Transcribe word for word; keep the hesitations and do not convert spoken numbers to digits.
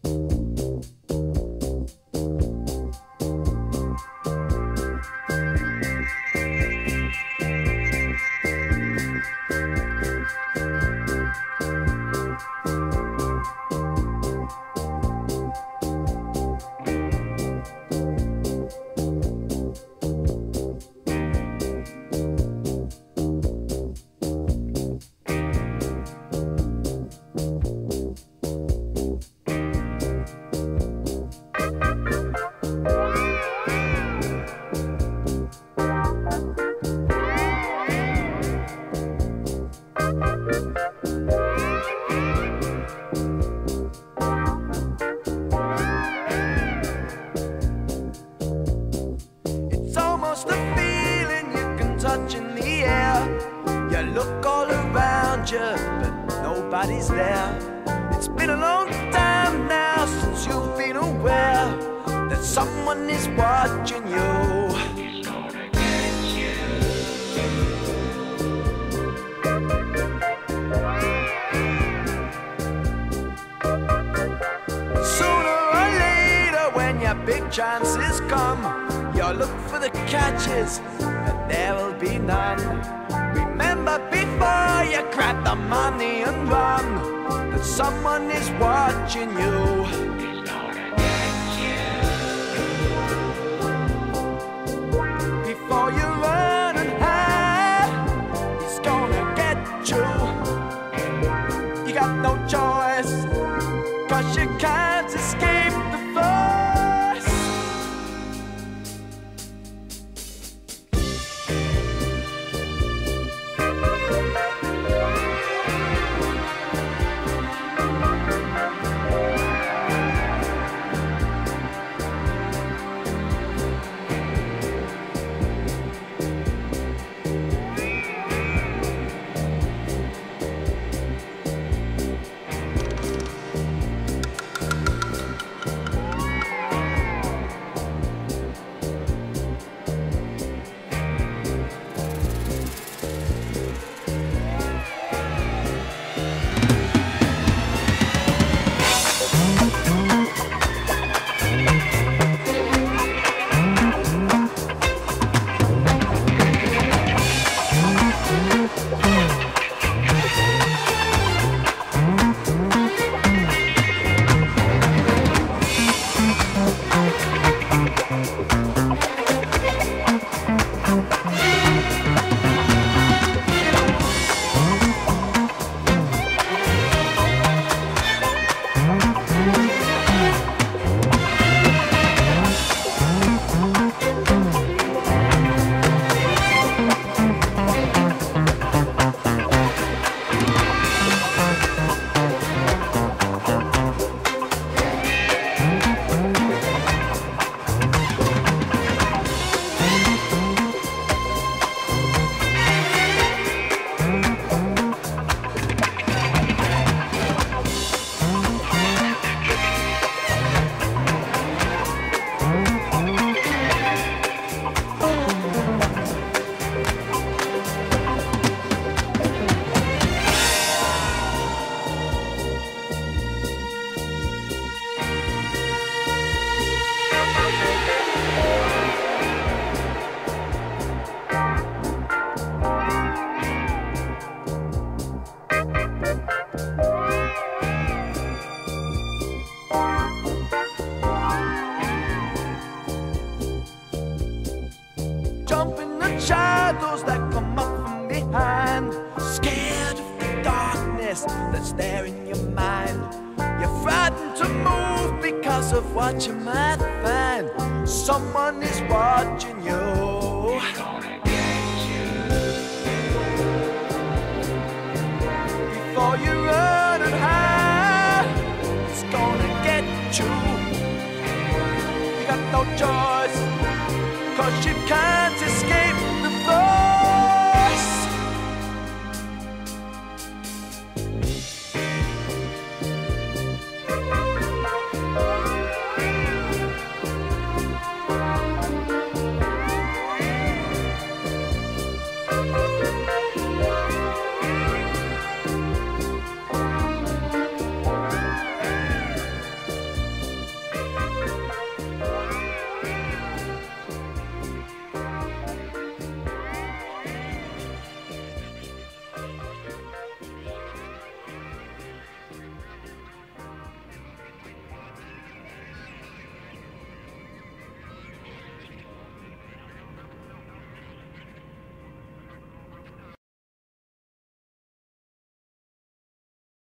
Touch in the air. You look all around you, but nobody's there. It's been a long time now since you've been aware that someone is watching you. He's gonna get you. Sooner or later, when your big chances come, you'll look for the catches, and there will be none. Remember before you grab the money and run, that someone is watching you. He's gonna get you. Before you run and hide, he's gonna get you. You got no choice, 'cause you can't escape the force. Shadows that come up from behind, scared of the darkness that's there in your mind. You're frightened to move because of what you might find. Someone is watching you.